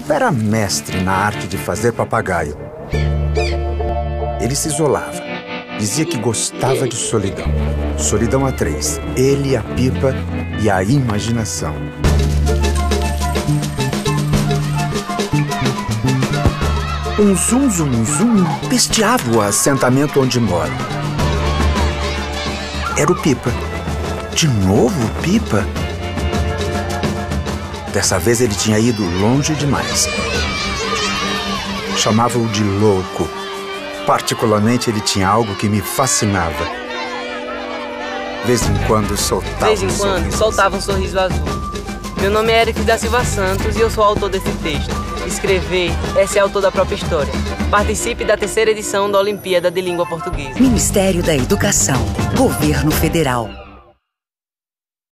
Pipa era mestre na arte de fazer papagaio. Ele se isolava. Dizia que gostava de solidão. Solidão a três. Ele, a Pipa e a imaginação. Um zum, zum, zum pesteava o assentamento onde moro. Era o Pipa. De novo o Pipa? Dessa vez ele tinha ido longe demais. Chamava-o de louco. Particularmente, ele tinha algo que me fascinava. De vez em quando soltava um sorriso azul. Meu nome é Eric da Silva Santos e eu sou autor desse texto. Escrever é ser autor da própria história. Participe da 3ª edição da Olimpíada de Língua Portuguesa. Ministério da Educação, Governo Federal.